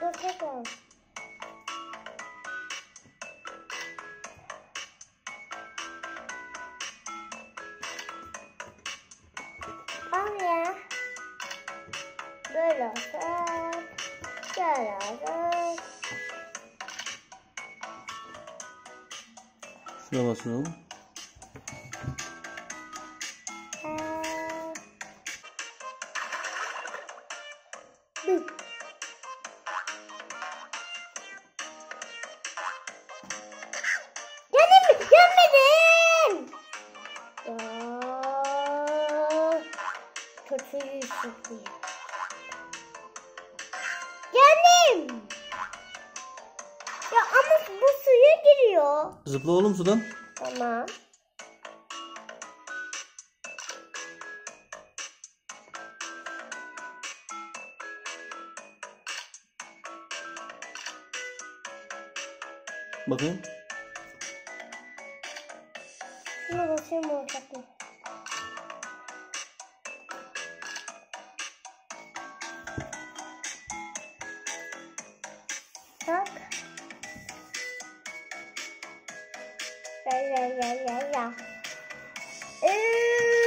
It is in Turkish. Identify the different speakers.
Speaker 1: tekrar. Al ya. Böyle olsun. Şöyle olsun.
Speaker 2: Şuna basıyorum.
Speaker 1: Gelmedin. Kötü yüzüklü. Geldim. Ya ama bu suya giriyor.
Speaker 2: Zıpla oğlum sudan.
Speaker 1: Tamam.
Speaker 2: Bakayım.
Speaker 1: Şuna basayım olacak mı? Bak. Ya.